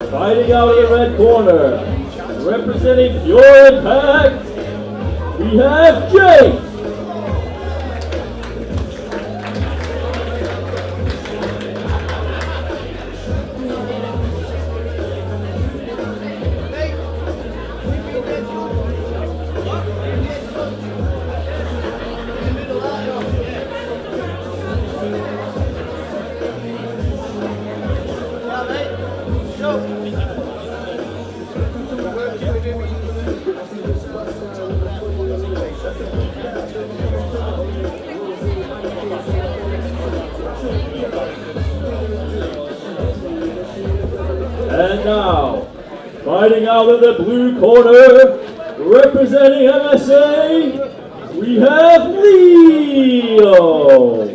Fighting out of the red corner, representing Pure Impact, we have Jake. And now, fighting out of the blue corner, representing MSA, we have Leo.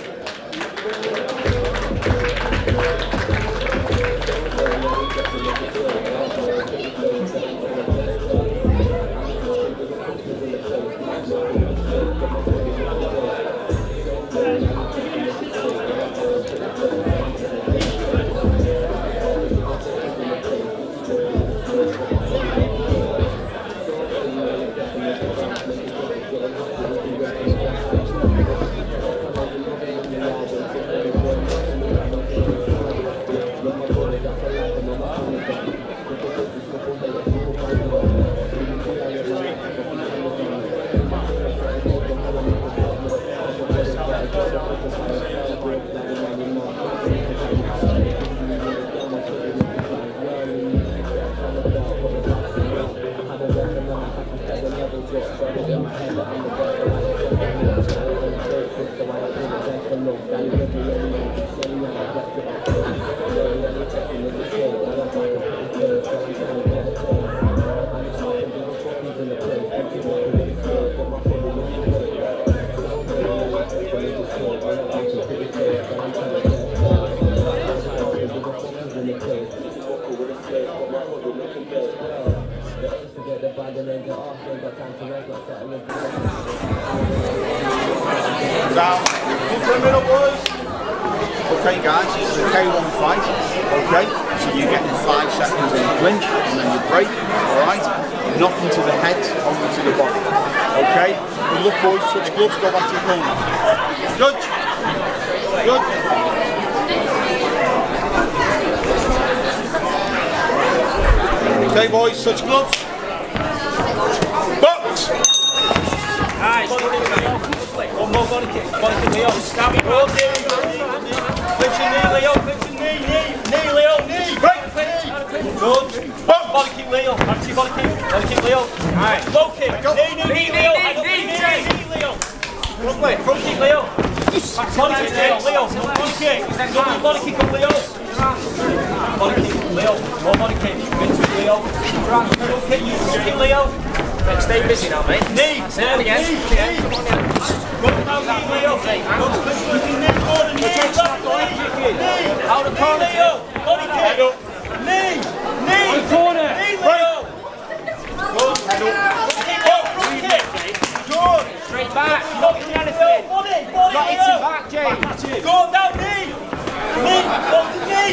Down. For a minute, boys. Okay, guys, it's a K1 fight. Okay, so you're getting 5 seconds in the clinch, and then you break. Alright? Nothing to the head, only to the body. Okay? Good luck, boys. Switch gloves, go back to your corner. Good. Good. Okay, boys, switch gloves. Box! Nice. One more body kick, Leo. Stab it, bro. Clip your knee, Leo. Clip your knee, Leo, knee. Right, good. Body kick, Leo. Anti body kick, Leo. Alright, low kick. Knee, Leo. Knee, Leo. Front kick, Leo. Body kick, Leo. Body kick. Double body kick on Leo. Body kick, Leo. More body kick. Into Leo. Front kick, Leo. Stay busy now, mate. Knee. That's it again. Go down, Leo. Go to the knee corner. Knee. Out of corner, Leo. Body kick. Knee. Corner. Knee, Leo. Good. Head up. Front kick. Good. Straight back. Not doing anything. Body, Leo. Back, James. Go down, knee. Go to knee.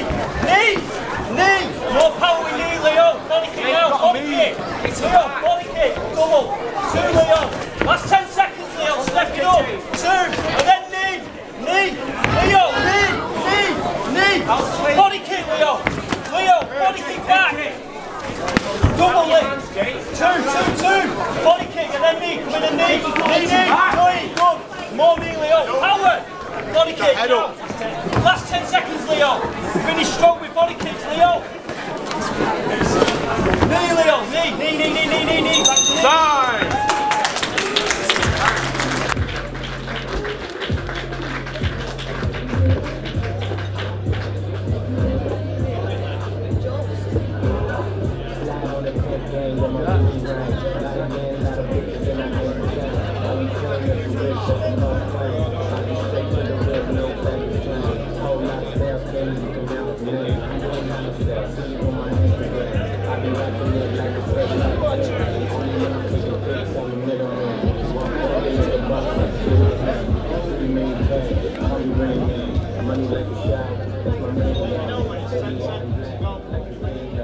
More power with knee, Leo. Body kick, Leo. Body kick. Leo, body kick. Double. 2, Leo. Last 10 seconds, Leo. Step it up. 2. And then knee. Leo, knee. Body kick, Leo. Body kick back. Double leg. 2. Body kick and then knee. Come in and knee. Knee. Good. More knee, Leo. Power. Body kick. Last 10 seconds, Leo. Finish strong with body kicks, Leo. Knee, Leo. Knee. Back to knee. Money like a shower, that's my main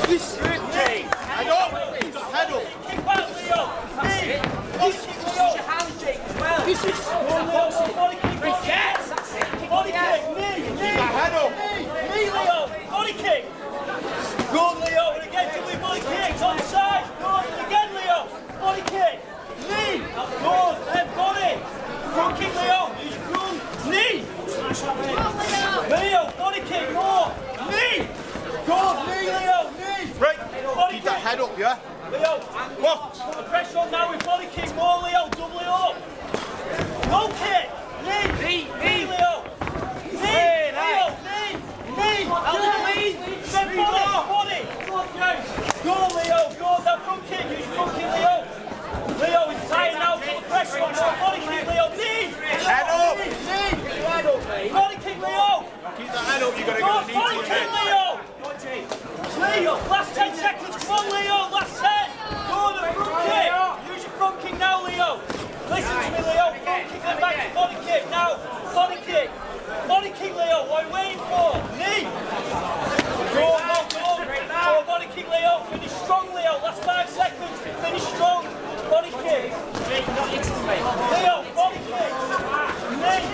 This is Jay. Head up. Head up. Kick back, Leo. That's it. This is your hand, Jake, as well. This is body kick. Yes, that's it. Body kick. Knee. Head up. Knee, Leo. Body kick. Good, Leo. And again, to me, body kicks. On side. Good. And again, Leo. Body kick. Knee. Good. Then body. Front kick, Leo. Use your front. Knee. Leo. Body kick. More. Knee. Good. Knee, Leo. Knee. Right. Body Keep that kick. head up, yeah? Leo. What? Put the pressure on now with body kick. More, Leo. Double it up. No kick. Knee. Leo. Knee. Leo. Knee. Then body. Go, Leo. Go. That front kick. Use front kick, Leo. Leo is tired now. Put the pressure on. More body kick, Leo. Knee. Head up. Knee. Body kick, Leo. Keep that head up. You're going to Go, get a knee to body your kick, head. Leo. Leo, last 10 seconds. Come on, Leo. Last 10. Go, the front kick. Use your front kick now, Leo. Listen to me, Leo. Front kick and back to body kick. Now, body kick. Body kick, Leo. What are you waiting for? Knee. Go. Go, body kick, Leo. Finish strong, Leo. Last 5 seconds. Finish strong. Body kick. Leo, body kick. Knee.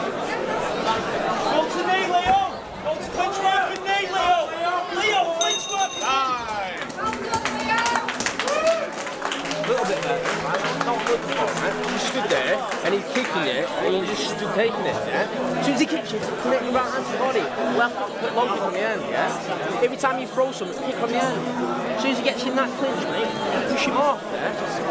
Go to knee, Leo. Go to clinch work and knee, Leo. Leo, clinch work and knee. A little bit better, man. Not good before, man. You stood there and he's kicking it and you just stood taking it, yeah? As soon as he kicks you, connect your right hand to the body. Left foot long on the end, yeah? Every time you throw something, kick on the end. As soon as he gets in that clinch, mate, push him off, yeah?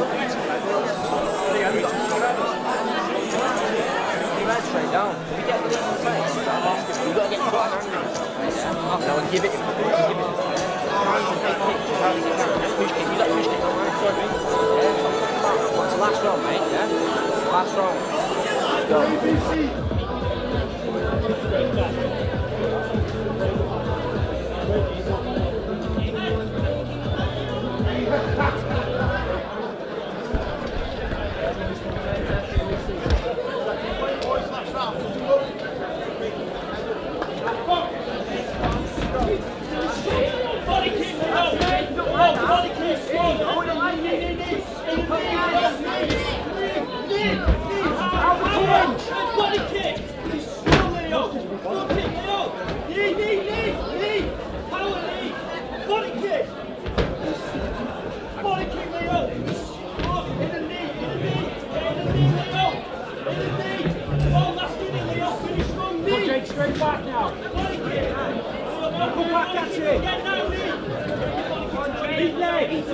Straight down. If you get the lead in the face, you've got to get your right hand in. Now and give it. Hands and big kick. Push kick. You got push kick on right foot. Yeah, what's the last round, mate? Yeah? Last round. Let's go. Straight back now. Come back, that's it. Lead leg.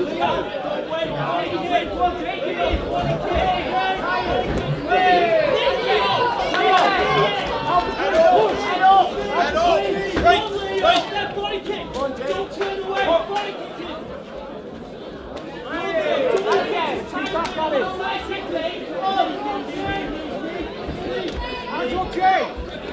Body kick. Don't turn away. Body kick. Keep back at it. Hands okay.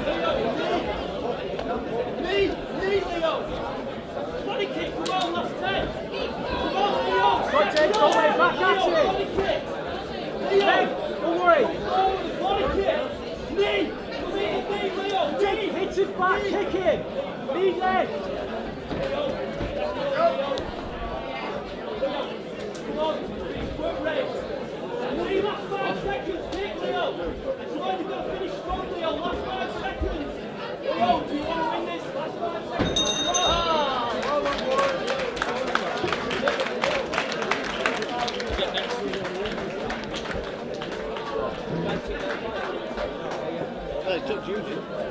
Knee, Leo. Body kick, come on, last 10. Come on, Leo. Right, Jake, go away, back at it. Body kick. Leo, don't worry. Body kick. Knee. Knee, Leo. Jake, hit it back, kick him. Knee, leg. Come on, work ready. Knee, last 5 seconds, kick, Leo. It's only got to finish strong, Leo. Last 5 seconds. Leo, do you want to win this? Last 5 seconds. It took you.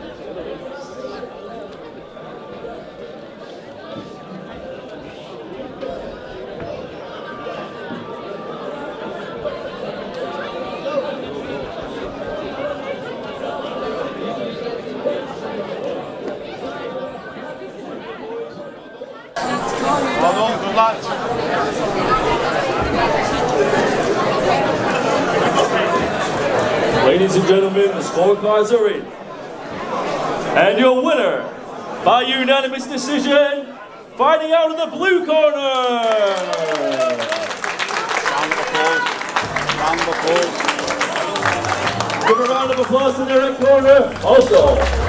Well done, good lads. Ladies and gentlemen, the scorecards are in. And your winner, by unanimous decision, fighting out of the blue corner. Round of applause. Round of applause. Give a round of applause to the red corner. Also,